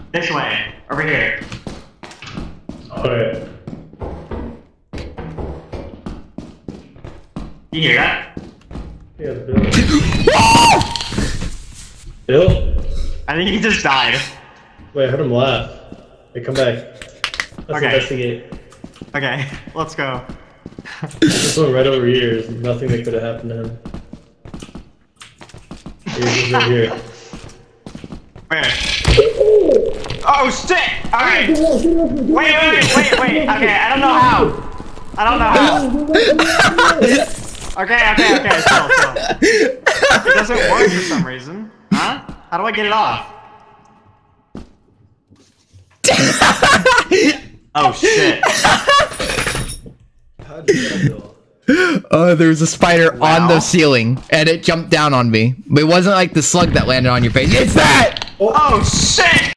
This way. Over here. Alright. You hear that? Yeah, Bill. Bill? I think he just died. Wait, I heard him laugh. Hey, come back. Let's Okay. investigate. Okay, let's go. This one right over here is nothing that could have happened to him. He's right here. Where? Oh shit! Alright! Wait. Okay, I don't know how. Okay, still. It doesn't work for some reason. Huh? How do I get it off? Oh shit. How did that There was a spider on the ceiling, and it jumped down on me. But it wasn't like the slug that landed on your face. It's that! Oh shit!